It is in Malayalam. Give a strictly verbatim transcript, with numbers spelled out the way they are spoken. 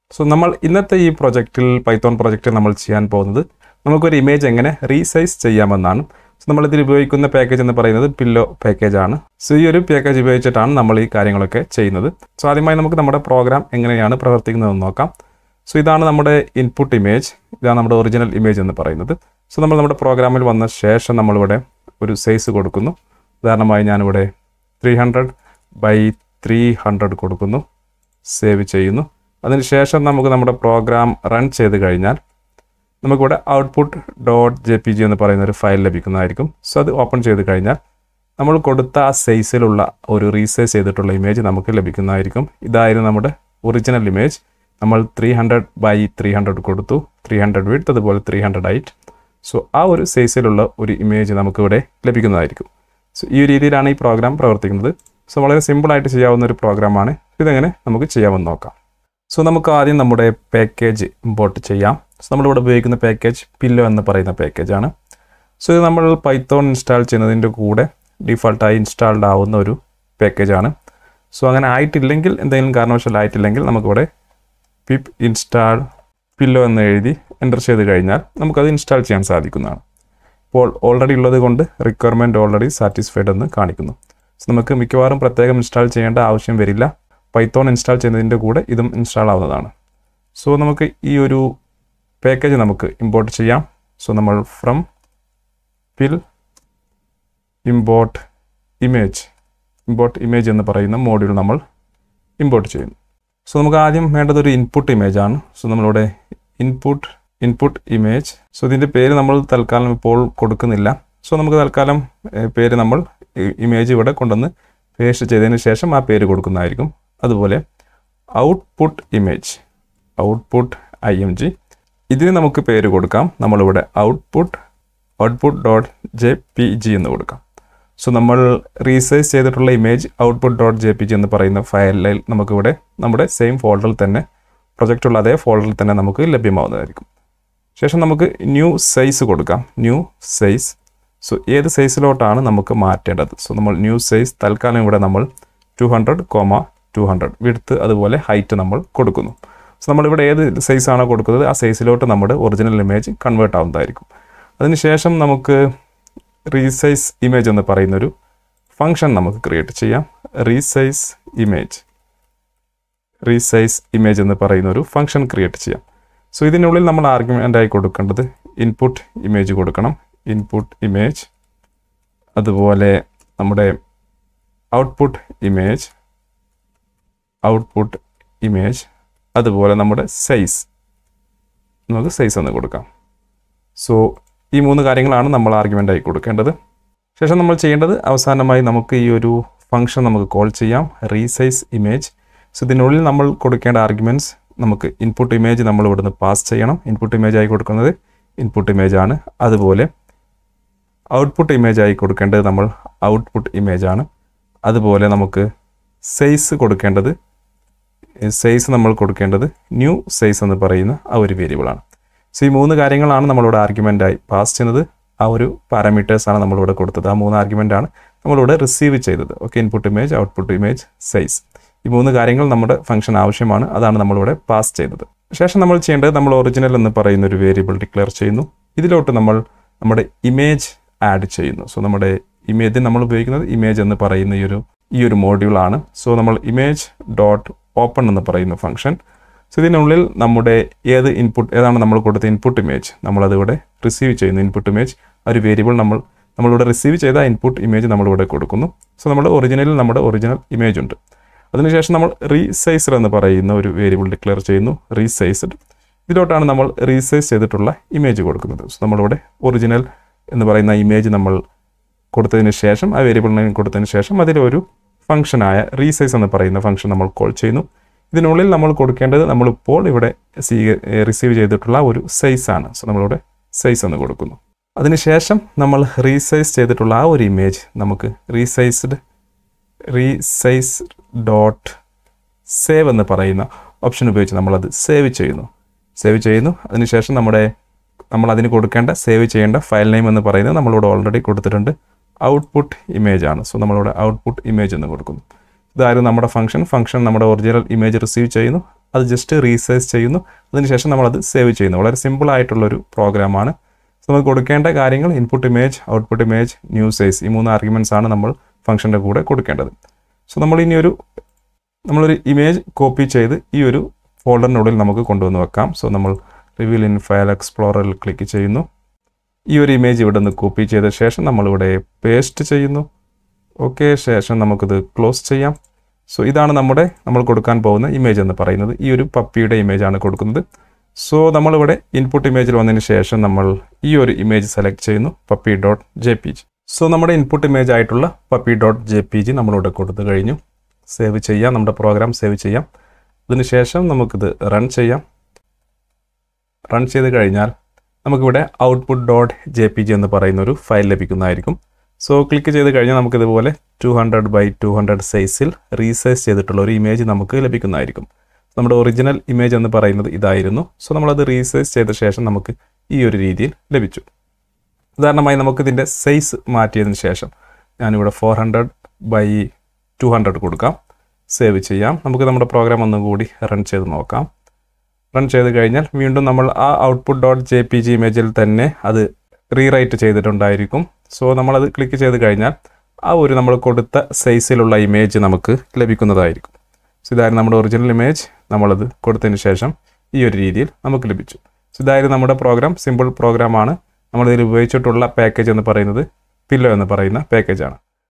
So, നമ്മൾ ഇന്നത്തെ ഈ പ്രൊജക്റ്റിൽ പൈത്തോൺ പ്രൊജക്റ്റിൽ നമ്മൾ ചെയ്യാൻ പോകുന്നത് നമുക്കൊരു ഇമേജ് എങ്ങനെ റീസൈസ് ചെയ്യാമെന്നാണ്. സോ നമ്മൾ ഇതിൽ ഉപയോഗിക്കുന്ന പാക്കേജ് എന്ന് പറയുന്നത് പില്ലോ പാക്കേജ് ആണ്. സോ ഈ ഒരു പാക്കേജ് ഉപയോഗിച്ചിട്ടാണ് നമ്മൾ ഈ കാര്യങ്ങളൊക്കെ ചെയ്യുന്നത്. സോ ആദ്യമായി നമുക്ക് നമ്മുടെ പ്രോഗ്രാം എങ്ങനെയാണ് പ്രവർത്തിക്കുന്നതെന്ന് നോക്കാം. സോ ഇതാണ് നമ്മുടെ ഇൻപുട്ട് ഇമേജ്, ഇതാണ് നമ്മുടെ ഒറിജിനൽ ഇമേജ് എന്ന് പറയുന്നത്. സോ നമ്മൾ നമ്മുടെ പ്രോഗ്രാമിൽ വന്ന ശേഷം നമ്മളിവിടെ ഒരു സൈസ് കൊടുക്കുന്നു. ഉദാഹരണമായി ഞാനിവിടെ three hundred by three hundred കൊടുക്കുന്നു, സേവ് ചെയ്യുന്നു. അതിനുശേഷം നമുക്ക് നമ്മുടെ പ്രോഗ്രാം റൺ ചെയ്ത് കഴിഞ്ഞാൽ നമുക്കിവിടെ output dot J P G എന്ന് പറയുന്ന ഒരു ഫയൽ ലഭിക്കുന്നതായിരിക്കും. സോ അത് ഓപ്പൺ ചെയ്ത് കഴിഞ്ഞാൽ നമ്മൾ കൊടുത്ത ആ സൈസിലുള്ള ഒരു റീസൈസ് ചെയ്തിട്ടുള്ള ഇമേജ് നമുക്ക് ലഭിക്കുന്നതായിരിക്കും. ഇതായിരുന്നു നമ്മുടെ ഒറിജിനൽ ഇമേജ്. നമ്മൾ three hundred by three hundred കൊടുത്തു, ത്രീ ഹൺഡ്രഡ് വിഡ്ത്ത്, അതുപോലെ ത്രീ ഹൺഡ്രഡ് ഹൈറ്റ്. സോ ആ ഒരു സൈസിലുള്ള ഒരു ഇമേജ് നമുക്കിവിടെ ലഭിക്കുന്നതായിരിക്കും. സോ ഈ രീതിയിലാണ് ഈ പ്രോഗ്രാം പ്രവർത്തിക്കുന്നത്. സോ വളരെ സിമ്പിളായിട്ട് ചെയ്യാവുന്ന ഒരു പ്രോഗ്രാമാണ്. ഇതെങ്ങനെ നമുക്ക് ചെയ്യാമെന്ന് നോക്കാം. സോ നമുക്ക് ആദ്യം നമ്മുടെ പാക്കേജ് ഇമ്പോർട്ട് ചെയ്യാം. സോ നമ്മളിവിടെ ഉപയോഗിക്കുന്ന പാക്കേജ് പില്ലോ എന്ന് പറയുന്ന പാക്കേജാണ്. സോ ഇത് നമ്മൾ പൈത്തോൺ ഇൻസ്റ്റാൾ ചെയ്യുന്നതിൻ്റെ കൂടെ ഡിഫോൾട്ടായി ഇൻസ്റ്റാൾഡ് ആവുന്ന ഒരു പാക്കേജാണ്. സോ അങ്ങനെ ആയിട്ടില്ലെങ്കിൽ, എന്തെങ്കിലും കാരണവശാൽ ആയിട്ടില്ലെങ്കിൽ നമുക്കിവിടെ പിപ്പ് ഇൻസ്റ്റാൾ പില്ലോ എന്ന് എഴുതി എൻ്റർ ചെയ്ത് കഴിഞ്ഞാൽ നമുക്കത് ഇൻസ്റ്റാൾ ചെയ്യാൻ സാധിക്കുന്നതാണ്. ഇപ്പോൾ ഓൾറെഡി ഉള്ളത് കൊണ്ട് റിക്വയർമെൻറ്റ് ഓൾറെഡി സാറ്റിസ്ഫൈഡ് എന്ന് കാണിക്കുന്നു. സോ നമുക്ക് മിക്കവാറും പ്രത്യേകം ഇൻസ്റ്റാൾ ചെയ്യേണ്ട ആവശ്യം വരില്ല. പൈത്തോൺ ഇൻസ്റ്റാൾ ചെയ്യുന്നതിൻ്റെ കൂടെ ഇതും ഇൻസ്റ്റാൾ ആവുന്നതാണ്. സോ നമുക്ക് ഈ ഒരു പാക്കേജ് നമുക്ക് ഇമ്പോർട്ട് ചെയ്യാം. സോ നമ്മൾ from PIL import image import image എന്ന് പറയുന്ന മോഡ്യൂൾ നമ്മൾ ഇമ്പോർട്ട് ചെയ്യുന്നു. സോ നമുക്ക് ആദ്യം വേണ്ടത് ഒരു ഇൻപുട്ട് ഇമേജ് ആണ്. സോ നമ്മളിവിടെ ഇൻപുട്ട് ഇൻപുട്ട് ഇമേജ്. സോ ഇതിൻ്റെ പേര് നമ്മൾ തൽക്കാലം ഇപ്പോൾ കൊടുക്കുന്നില്ല. സോ നമുക്ക് തൽക്കാലം പേര് നമ്മൾ ഇമേജ് ഇവിടെ കൊണ്ടുവന്ന് പേസ്റ്റ് ചെയ്തതിന് ശേഷം ആ പേര് കൊടുക്കുന്നതായിരിക്കും. അതുപോലെ output image output I M G, ഇതിന് നമുക്ക് പേര് കൊടുക്കാം. നമ്മളിവിടെ output output dot J P G എന്ന് കൊടുക്കാം. സോ നമ്മൾ റീസൈസ് ചെയ്തിട്ടുള്ള image output dot J P G എന്ന് പറയുന്ന ഫയലിൽ നമുക്കിവിടെ നമ്മുടെ സെയിം ഫോൾഡറിൽ തന്നെ, പ്രൊജക്റ്റുള്ള അതേ ഫോൾഡറിൽ തന്നെ നമുക്ക് ലഭ്യമാവുന്നതായിരിക്കും. ശേഷം നമുക്ക് ന്യൂ സൈസ് കൊടുക്കാം. New size. സോ ഏത് സൈസിലോട്ടാണ് നമുക്ക് മാറ്റേണ്ടത്? സോ നമ്മൾ ന്യൂ സൈസ് തൽക്കാലം ഇവിടെ നമ്മൾ two hundred comma two hundred width അതുപോലെ ഹൈറ്റ് നമ്മൾ കൊടുക്കുന്നു. സോ നമ്മളിവിടെ ഏത് സൈസാണോ കൊടുക്കുന്നത് ആ സൈസിലോട്ട് നമ്മുടെ ഒറിജിനൽ ഇമേജ് കൺവേർട്ട് ആവുന്നതായിരിക്കും. അതിനുശേഷം നമുക്ക് റീസൈസ് ഇമേജ് എന്ന് പറയുന്നൊരു ഫംഗ്ഷൻ നമുക്ക് ക്രിയേറ്റ് ചെയ്യാം. റീസൈസ് ഇമേജ് റീസൈസ് ഇമേജ് എന്ന് പറയുന്നൊരു ഫംഗ്ഷൻ ക്രിയേറ്റ് ചെയ്യാം. സോ ഇതിനുള്ളിൽ നമ്മൾ ആർഗ്യുമെൻ്റായി കൊടുക്കേണ്ടത് ഇൻപുട്ട് ഇമേജ് കൊടുക്കണം. ഇൻപുട്ട് ഇമേജ്, അതുപോലെ നമ്മുടെ ഔട്ട്പുട്ട് ഇമേജ് ഔട്ട്പുട്ട് ഇമേജ് അതുപോലെ നമ്മുടെ സൈസ്, നമുക്ക് സൈസ് എന്ന് കൊടുക്കാം. സോ ഈ മൂന്ന് കാര്യങ്ങളാണ് നമ്മൾ ആർഗ്യുമെൻ്റായി കൊടുക്കേണ്ടത്. ശേഷം നമ്മൾ ചെയ്യേണ്ടത് അവസാനമായി നമുക്ക് ഈ ഒരു ഫംഗ്ഷൻ നമുക്ക് കോൾ ചെയ്യാം, റീസൈസ് ഇമേജ്. സോ ഇതിനുള്ളിൽ നമ്മൾ കൊടുക്കേണ്ട ആർഗ്യുമെൻറ്റ്സ് നമുക്ക് ഇൻപുട്ട് ഇമേജ് നമ്മൾ ഇവിടുന്ന് പാസ് ചെയ്യണം. ഇൻപുട്ട് ഇമേജ് ആയി കൊടുക്കുന്നത് ഇൻപുട്ട് ഇമേജ് ആണ്. അതുപോലെ ഔട്ട്പുട്ട് ഇമേജ് ആയി കൊടുക്കേണ്ടത് നമ്മൾ ഔട്ട്പുട്ട് ഇമേജ് ആണ്. അതുപോലെ നമുക്ക് സൈസ് കൊടുക്കേണ്ടത് സൈസ് നമ്മൾ കൊടുക്കേണ്ടത് ന്യൂ സൈസ് എന്ന് പറയുന്ന ആ ഒരു വേരിയബിളാണ്. സോ ഈ മൂന്ന് കാര്യങ്ങളാണ് നമ്മളിവിടെ ആർഗ്യുമെൻ്റായി പാസ് ചെയ്യുന്നത്. ആ ഒരു പാരാമീറ്റേഴ്സാണ് നമ്മളിവിടെ കൊടുത്തത്. ആ മൂന്ന് ആർഗ്യുമെൻ്റാണ് നമ്മളിവിടെ റിസീവ് ചെയ്തത്. Okay, input image, output image, size. ഈ മൂന്ന് കാര്യങ്ങൾ നമ്മുടെ ഫംഗ്ഷൻ ആവശ്യമാണ്. അതാണ് നമ്മളിവിടെ പാസ് ചെയ്തത്. ശേഷം നമ്മൾ ചെയ്യേണ്ടത് നമ്മൾ ഒറിജിനൽ എന്ന് പറയുന്ന ഒരു വേരിയബിൾ ഡിക്ലെയർ ചെയ്യുന്നു. ഇതിലോട്ട് നമ്മൾ നമ്മുടെ ഇമേജ് ആഡ് ചെയ്യുന്നു. സോ നമ്മുടെ ഇമേജ് നമ്മൾ ഉപയോഗിക്കുന്നത് ഇമേജ് എന്ന് പറയുന്ന ഈ ഒരു ഈ ഒരു മോഡ്യൂളാണ്. സോ നമ്മൾ ഇമേജ് ഡോട്ട് ഓപ്പൺ എന്ന് പറയുന്ന ഫംഗ്ഷൻ. സോ ഇതിനുള്ളിൽ നമ്മുടെ ഏത് ഇൻപുട്ട് ഏതാണ് നമ്മൾ കൊടുത്ത ഇൻപുട്ട് ഇമേജ് നമ്മളതിവിടെ റിസീവ് ചെയ്യുന്നു. ഇൻപുട്ട് ഇമേജ് ആ ഒരു വേരിയബിൾ നമ്മൾ നമ്മളിവിടെ റിസീവ് ചെയ്ത ഇൻപുട്ട് ഇമേജ് നമ്മളിവിടെ കൊടുക്കുന്നു. സോ നമ്മുടെ ഒറിജിനലിൽ നമ്മുടെ ഒറിജിനൽ ഇമേജ് ഉണ്ട്. അതിനുശേഷം നമ്മൾ റീസൈസർ എന്ന് പറയുന്ന ഒരു വേരിയബിൾ ഡിക്ലെയർ ചെയ്യുന്നു. റീസൈസ്ഡ്, ഇതിലോട്ടാണ് നമ്മൾ റീസൈസ് ചെയ്തിട്ടുള്ള ഇമേജ് കൊടുക്കുന്നത്. സോ നമ്മളിവിടെ ഒറിജിനൽ എന്ന് പറയുന്ന ഇമേജ് നമ്മൾ കൊടുത്തതിന് ശേഷം ആ വേരിയബിൾ നെയിം കൊടുത്തതിന് ശേഷം അതിലൊരു ഫംഗ്ഷനായ റീസൈസ് എന്ന് പറയുന്ന ഫംഗ്ഷൻ നമ്മൾ കോൾ ചെയ്യുന്നു. ഇതിനുള്ളിൽ നമ്മൾ കൊടുക്കേണ്ടത് നമ്മളിപ്പോൾ ഇവിടെ സീ റിസീവ് ചെയ്തിട്ടുള്ള ഒരു സൈസാണ്. സോ നമ്മളിവിടെ സൈസ് എന്ന് കൊടുക്കുന്നു. അതിനുശേഷം നമ്മൾ റീസൈസ് ചെയ്തിട്ടുള്ള ആ ഒരു ഇമേജ് നമുക്ക് റീസൈസ്ഡ് റീസൈസ് ഡോട്ട് സേവ് എന്ന് പറയുന്ന ഓപ്ഷൻ ഉപയോഗിച്ച് നമ്മളത് സേവ് ചെയ്യുന്നു സേവ് ചെയ്യുന്നു അതിനുശേഷം നമ്മുടെ നമ്മൾ അതിന് കൊടുക്കേണ്ട സേവ് ചെയ്യേണ്ട ഫയൽ നെയിം എന്ന് പറയുന്നത് നമ്മളിവിടെ ഓൾറെഡി കൊടുത്തിട്ടുണ്ട്. ഔട്ട്പുട്ട് ഇമേജ് ആണ്. സോ നമ്മളിവിടെ ഔട്ട്പുട്ട് ഇമേജ് എന്ന് കൊടുക്കുന്നു. ഇതായിരുന്നു നമ്മുടെ ഫംഗ്ഷൻ. ഫംഗ്ഷൻ നമ്മുടെ ഒറിജിനൽ ഇമേജ് റിസീവ് ചെയ്യുന്നു. അത് ജസ്റ്റ് റീസൈസ് ചെയ്യുന്നു. അതിനുശേഷം നമ്മളത് സേവ് ചെയ്യുന്നു. വളരെ സിമ്പിൾ ആയിട്ടുള്ളൊരു പ്രോഗ്രാമാണ്. നമുക്ക് കൊടുക്കേണ്ട കാര്യങ്ങൾ input image, output image, new size, ഈ മൂന്ന് ആർഗ്യുമെൻറ്റ്സ് ആണ് നമ്മൾ ഫംഗ്ഷൻ്റെ കൂടെ കൊടുക്കേണ്ടത്. സോ നമ്മൾ ഇനി ഒരു നമ്മളൊരു ഇമേജ് കോപ്പി ചെയ്ത് ഈ ഒരു ഫോൾഡറിനുള്ളിൽ നമുക്ക് കൊണ്ടുവന്ന് വെക്കാം. സോ നമ്മൾ റിവീൽ ഇൻ ഫയൽ എക്സ്പ്ലോററിൽ ക്ലിക്ക് ചെയ്യുന്നു. ഈ ഒരു ഇമേജ് ഇവിടെ നിന്ന് കോപ്പി ചെയ്ത ശേഷം നമ്മളിവിടെ പേസ്റ്റ് ചെയ്യുന്നു. ഓക്കെ, ശേഷം നമുക്കിത് ക്ലോസ് ചെയ്യാം. സോ ഇതാണ് നമ്മുടെ നമ്മൾ കൊടുക്കാൻ പോകുന്ന ഇമേജ് എന്ന് പറയുന്നത്. ഈ ഒരു പപ്പിയുടെ ഇമേജാണ് കൊടുക്കുന്നത്. സോ നമ്മളിവിടെ ഇൻപുട്ട് ഇമേജിൽ വന്നതിന് ശേഷം നമ്മൾ ഈ ഒരു ഇമേജ് സെലക്ട് ചെയ്യുന്നു, puppy dot J P G. So നമ്മുടെ ഇൻപുട്ട് ഇമേജ് ആയിട്ടുള്ള puppy dot J P G നമ്മളിവിടെ കൊടുത്തു കഴിഞ്ഞു. സേവ് ചെയ്യാം, നമ്മുടെ പ്രോഗ്രാം സേവ് ചെയ്യാം. അതിന് ശേഷം നമുക്കിത് റൺ ചെയ്യാം. റൺ ചെയ്ത് കഴിഞ്ഞാൽ നമുക്കിവിടെ output dot J P G എന്ന് പറയുന്ന ഒരു ഫയൽ ലഭിക്കുന്നതായിരിക്കും. സോ ക്ലിക്ക് ചെയ്ത് കഴിഞ്ഞാൽ നമുക്കിതുപോലെ two hundred by two hundred സൈസിൽ റീസൈസ് ചെയ്തിട്ടുള്ള ഒരു ഇമേജ് നമുക്ക് ലഭിക്കുന്നതായിരിക്കും. നമ്മുടെ ഒറിജിനൽ ഇമേജ് എന്ന് പറയുന്നത് ഇതായിരുന്നു. സോ നമ്മളത് റീസൈസ് ചെയ്ത ശേഷം നമുക്ക് ഈ ഒരു രീതിയിൽ ലഭിച്ചു. ഉദാഹരണമായി നമുക്കിതിൻ്റെ സൈസ് മാറ്റിയതിന് ശേഷം ഞാനിവിടെ four hundred by two hundred കൊടുക്കാം. സേവ് ചെയ്യാം. നമുക്ക് നമ്മുടെ പ്രോഗ്രാം ഒന്നുകൂടി റൺ ചെയ്ത് നോക്കാം. റൺ ചെയ്ത് കഴിഞ്ഞാൽ വീണ്ടും നമ്മൾ ആ output dot J P G ഇമേജിൽ തന്നെ അത് റീറൈറ്റ് ചെയ്തിട്ടുണ്ടായിരിക്കും. സോ നമ്മളത് ക്ലിക്ക് ചെയ്ത് കഴിഞ്ഞാൽ ആ ഒരു നമ്മൾ കൊടുത്ത സൈസിലുള്ള ഇമേജ് നമുക്ക് ലഭിക്കുന്നതായിരിക്കും. സോ ഇതായിരുന്നു നമ്മുടെ ഒറിജിനൽ ഇമേജ്. നമ്മളത് കൊടുത്തതിന് ശേഷം ഈ ഒരു രീതിയിൽ നമുക്ക് ലഭിച്ചു. സോ ഇതായിരുന്നു നമ്മുടെ പ്രോഗ്രാം. സിമ്പിൾ പ്രോഗ്രാമാണ്. നമ്മളിതിൽ ഉപയോഗിച്ചിട്ടുള്ള പാക്കേജ് എന്ന് പറയുന്നത് പില്ലോ എന്ന് പറയുന്ന പാക്കേജാണ്.